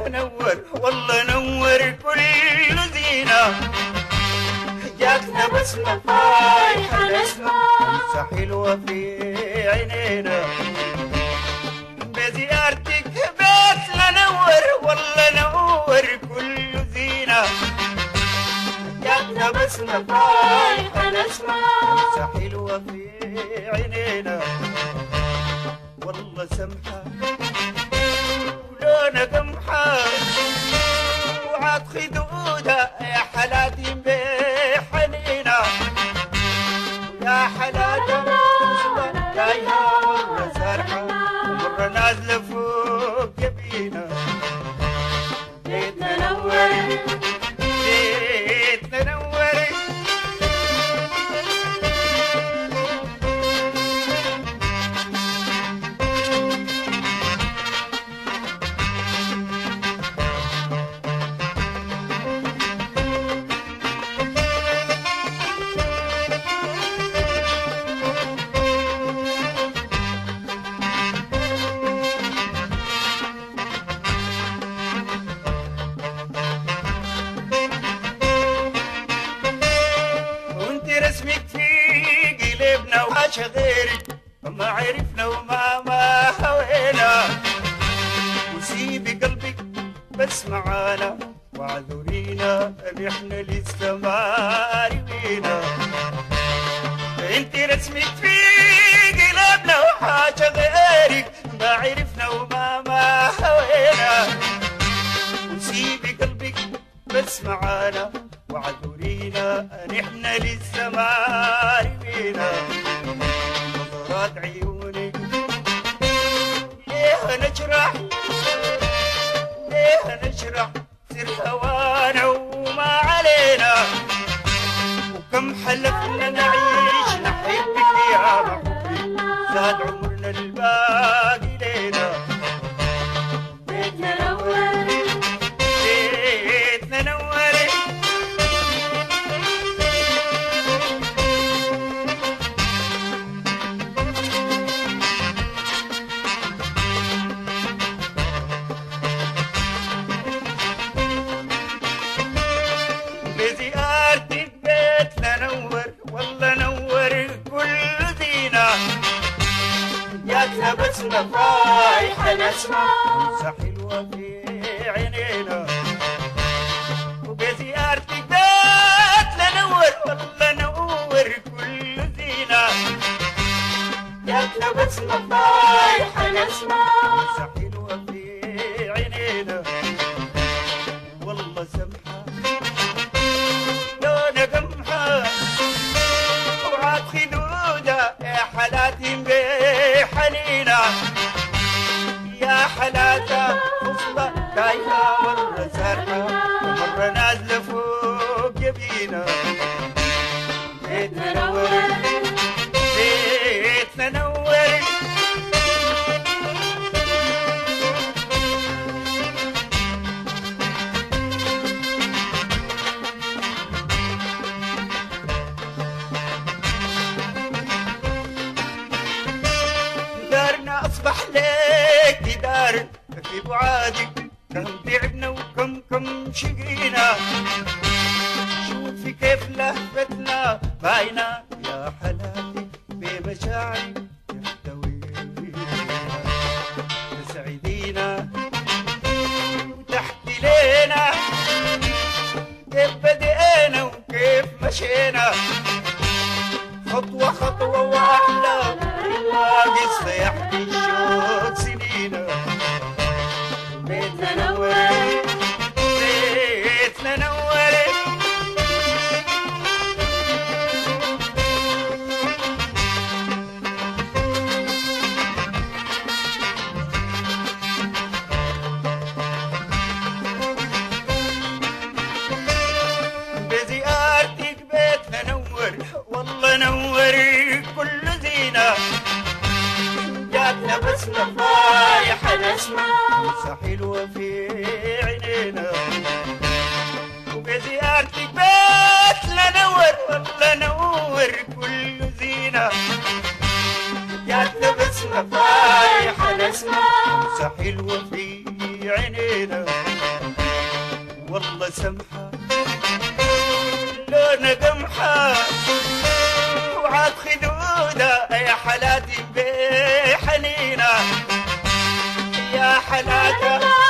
نور والله نور كل زينة، جاتنا بسمة فايحة نسمة لسه حلوة في عينينا، بزيارتك بيتنا نور والله نور كل زينة، جاتنا بسمة فايحة نسمة لسه حلوة في عينينا، والله سمحة ولونها قمحة وعاد خدودها يا حلاتي بحنينة، يا حلاتها جايها مرة سارحة ومرة نازلة فوق جبينة، بيتنا نور بيتنا نور. اسمك في قلبنا وحاشا غيرك ما عرفنا وما هوينا، وسيبي قلبك بس معانا واعذرينا ان احنا لسه ما روينا، انت رسمك في قلبنا وحاشا غيرك ما عرفنا وما هوينا، وسيبي قلبك بس معانا واعذرينا ان احنا لسه ما روينا، نظرات عيونك ليه نجرح ليه نجرح سر هوانا وما علينا، وكم حلفنا نعيش نحبك يا محبي زاد عمرنا الباقي لينا، بيتنا نور بيتنا نور. بزيارتك بيتنا نور والله نور كل زينة، جاتنا بسمة فايحة نسمة لسه حلوة في عينينا، وبزيارتك بيتنا نور والله نور كل زينة، جاتنا بسمة فايحة نسمة لسه حلوة في عينينا، والله سمحة لونها قمحة وعاد خدودها يا حلاتي بحنينة، يا حلاتها خصلة جايها مرة سارحة ومرة نازلة فوق جبينة، بيتنا نور بيتنا نور. دارنا أصبح لك دار في بعادك، كم تعبنا وكم شقينا، شوفي كيف لهفتنا باينة يا حلاتي بمشاعرك تحتوينا، تسعدينا وتحكي لينا كيف بدينا وكيف مشينا، خطوة خطوة واحدة قصة يحكي الشوق سنينا، بيتنا نور بيتنا نور. بزيارتك بيتنا نور والله نور كل زينة، جاتنا بسمة فايحة نسمة لسه حلوة في عينينا، وبزيارتك بيتنا نور والله نور كل زينة، جاتنا بسمة فايحة نسمة لسه حلوة في عينينا. والله سمحة لون قمحة وعاد خدودة يا حلاتي بحنينة يا حلاتة